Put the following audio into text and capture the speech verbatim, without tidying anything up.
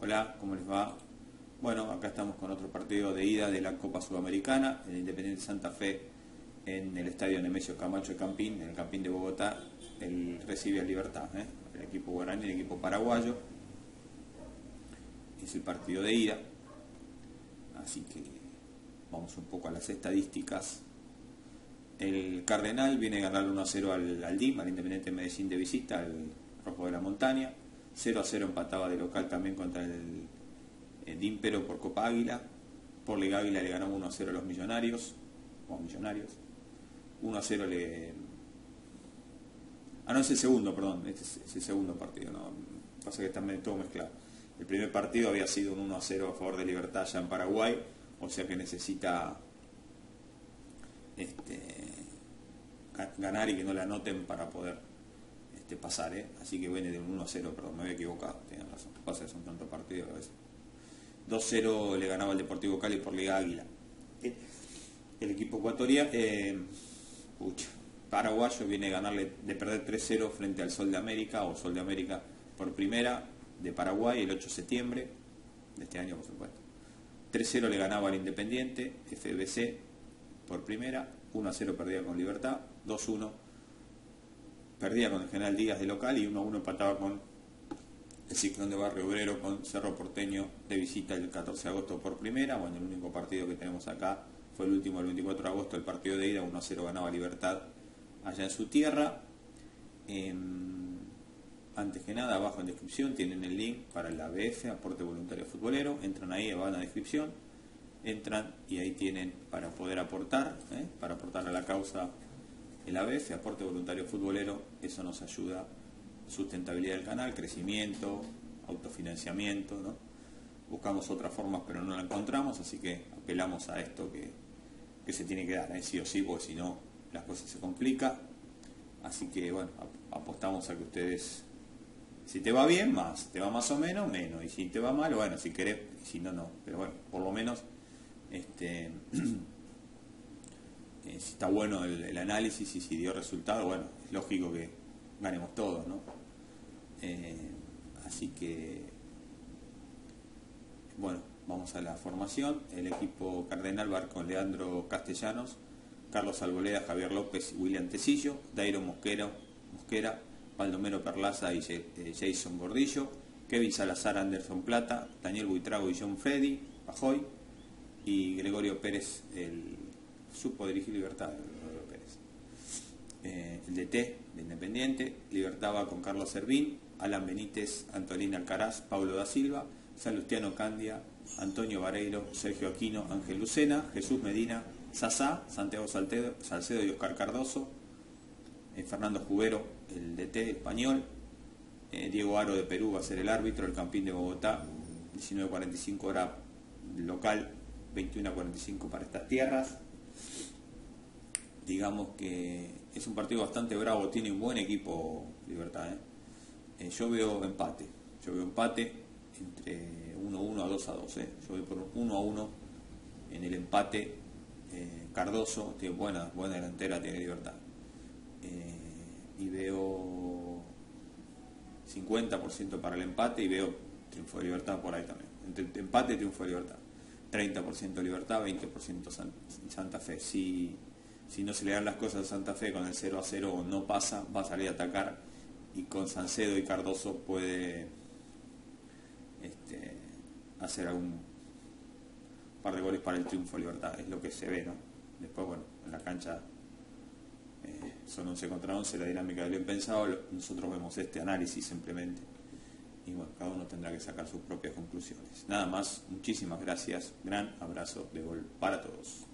Hola, ¿cómo les va? Bueno, acá estamos con otro partido de ida de la Copa Sudamericana, el Independiente Santa Fe en el estadio Nemesio Camacho de Campín, en el Campín de Bogotá. Él recibe a Libertad, ¿eh? el equipo guaraní, el equipo paraguayo. Es el partido de ida, así que vamos un poco a las estadísticas. El Cardenal viene a ganar uno a cero al, al D I M, al Independiente Medellín de visita, al Rojo de la Montaña. cero a cero empataba de local también contra el, el Dímpero por Copa Águila. Por Liga Águila le ganamos uno a cero a los Millonarios, o Millonarios. uno a cero le... Ah, no, es el segundo, perdón, este es, es el segundo partido, no, pasa que está todo mezclado. El primer partido había sido un uno a cero a favor de Libertad ya en Paraguay, o sea que necesita este, ganar y que no la anoten para poder este, pasar, ¿eh? Así que viene de un uno a cero, perdón, me había equivocado, tienen razón, pasa que son tantos partidos a veces. dos a cero le ganaba el Deportivo Cali por Liga Águila. El, el equipo ecuatoriano, eh, pucha, paraguayo viene a ganarle, de perder tres a cero frente al Sol de América, o Sol de América por primera, de Paraguay, el ocho de septiembre de este año, por supuesto. tres a cero le ganaba al Independiente, F B C, por primera, uno a cero perdía con Libertad, dos a uno perdía con el General Díaz de local y uno a uno empataba con el Ciclón de Barrio Obrero, con Cerro Porteño de visita el catorce de agosto por primera. Bueno, el único partido que tenemos acá fue el último, el veinticuatro de agosto, el partido de ida, uno a cero ganaba Libertad allá en su tierra. Eh, antes que nada, abajo en descripción tienen el link para el A B F, Aporte Voluntario Futbolero. Entran ahí, van a descripción, entran y ahí tienen para poder aportar, ¿eh? para aportar a la causa el A B F, Aporte Voluntario Futbolero. Eso nos ayuda, sustentabilidad del canal, crecimiento, autofinanciamiento, ¿no? Buscamos otras formas pero no la encontramos, así que apelamos a esto que, que se tiene que dar, ¿eh? sí o sí, porque si no las cosas se complican. Así que bueno, apostamos a que ustedes, si te va bien, más, te va más o menos, menos, y si te va mal, bueno, si querés, y si no, no, pero bueno, por lo menos este eh, si está bueno el, el análisis y si dio resultado, bueno, es lógico que ganemos todos, ¿no? Eh, así que bueno, vamos a la formación. El equipo Cardenal va con Leandro Castellanos, Carlos Alboleda, Javier López, William Tecillo, Dairo Mosquera, Mosquera, Baldomero Perlaza y Jason Gordillo, Kevin Salazar, Anderson Plata, Daniel Buitrago y John Freddy Pajoy, y Gregorio Pérez, el supo dirigir Libertad, Gregorio Pérez. Eh, el D T de Independiente, Libertad va con Carlos Servín, Alan Benítez, Antolín Alcaraz, Paulo da Silva, Salustiano Candia, Antonio Vareiro, Sergio Aquino, Ángel Lucena, Jesús Medina, Sasá, Santiago Salcedo, Salcedo y Oscar Cardoso, eh, Fernando Jubero, el D T español, eh, Diego Aro de Perú va a ser el árbitro, el Campín de Bogotá, diecinueve cuarenta y cinco hora local, veintiuno cuarenta y cinco para estas tierras. Digamos que es un partido bastante bravo, tiene un buen equipo Libertad, ¿eh? Eh, yo veo empate, yo veo empate entre uno a uno a dos a dos, ¿eh? Yo voy por uno a uno en el empate. eh, Cardoso tiene buena, buena delantera, tiene Libertad, eh, y veo cincuenta por ciento para el empate y veo triunfo de Libertad por ahí también, entre empate y triunfo de Libertad, treinta por ciento Libertad, veinte por ciento Santa Fe. Si, si no se le dan las cosas a Santa Fe con el cero a cero no pasa, va a salir a atacar, y con Salcedo y Cardoso puede este, hacer algún par de goles para el triunfo de Libertad, es lo que se ve, ¿no? Después, bueno, en la cancha eh, son once contra once, la dinámica del bien pensado, nosotros vemos este análisis simplemente, y bueno, cada uno tendrá que sacar sus propias conclusiones. Nada más, muchísimas gracias, gran abrazo de gol para todos.